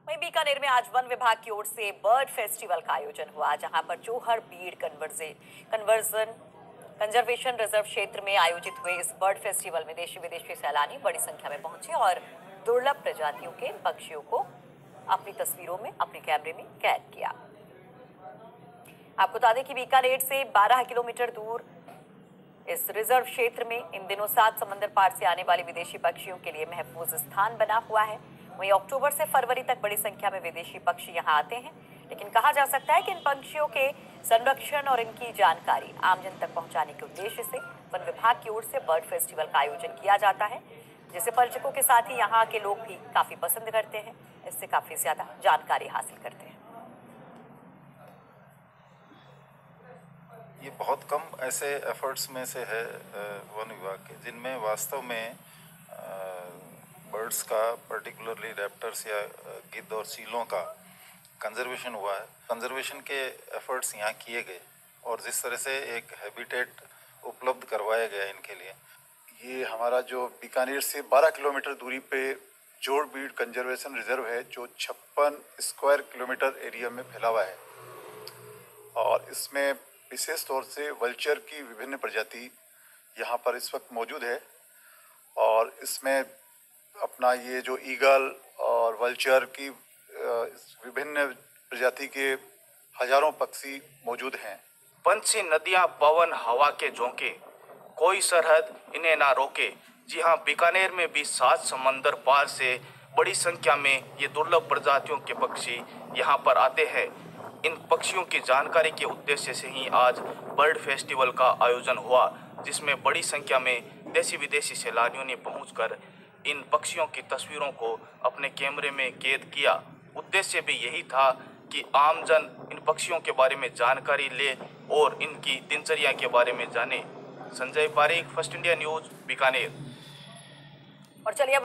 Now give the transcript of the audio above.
वहीं बीकानेर में आज वन विभाग की ओर से बर्ड फेस्टिवल का आयोजन हुआ, जहां पर चोहर बीड़ कंजर्वेशन रिजर्व क्षेत्र में आयोजित हुए इस बर्ड फेस्टिवल में देशी विदेशी सैलानी बड़ी संख्या में पहुंचे और दुर्लभ प्रजातियों के पक्षियों को अपनी तस्वीरों में, अपने कैमरे में कैद किया। आपको बता दें कि बीकानेर से 12 किलोमीटर दूर इस रिजर्व क्षेत्र में इन दिनों 7 समंदर पार से आने वाले विदेशी पक्षियों के लिए महफूज स्थान बना हुआ है। वहीं अक्टूबर से फरवरी तक बड़ी संख्या में विदेशी पक्षी यहां आते हैं, लेकिन कहा जा सकता है कि इन पक्षियों के संरक्षण और इनकी जानकारी आमजन तक पहुंचाने के उद्देश्य से वन विभाग की ओर से बर्ड फेस्टिवल का आयोजन किया जाता है, जिसे पर्यटकों के साथ ही यहाँ के लोग भी काफी पसंद करते हैं। इससे काफी ज्यादा जानकारी हासिल करते हैं। ये बहुत कम ऐसे एफर्ट्स में से है वन विभाग के, जिनमें वास्तव में बर्ड्स का, पर्टिकुलरली रैप्टर्स या गिद्ध और चीलों का कंजर्वेशन हुआ है। कंजर्वेशन के एफर्ट्स यहाँ किए गए और जिस तरह से एक हैबिटेट उपलब्ध करवाया गया इनके लिए। ये हमारा जो बीकानेर से 12 किलोमीटर दूरी पे जोड़ बीड़ कंजर्वेशन रिजर्व है, जो 56 स्क्वायर किलोमीटर एरिया में फैला हुआ है और इसमें विशेष तौर से वल्चर की विभिन्न प्रजाति यहाँ पर इस वक्त मौजूद है। और इसमें अपना ये जो ईगल और वल्चर की विभिन्न प्रजाति के हजारों पक्षी मौजूद हैं। पंछी, नदियाँ, पवन, हवा के झोंके, कोई सरहद इन्हें ना रोके। जी हाँ, बीकानेर में भी 7 समंदर पार से बड़ी संख्या में ये दुर्लभ प्रजातियों के पक्षी यहाँ पर आते हैं। इन पक्षियों की जानकारी के उद्देश्य से ही आज बर्ड फेस्टिवल का आयोजन हुआ, जिसमें बड़ी संख्या में देशी विदेशी सैलानियों ने पहुंचकर इन पक्षियों की तस्वीरों को अपने कैमरे में कैद किया। उद्देश्य भी यही था कि आमजन इन पक्षियों के बारे में जानकारी ले और इनकी दिनचर्या के बारे में जाने। Sanjay Pareek, First India News, Bikaner. और चलिए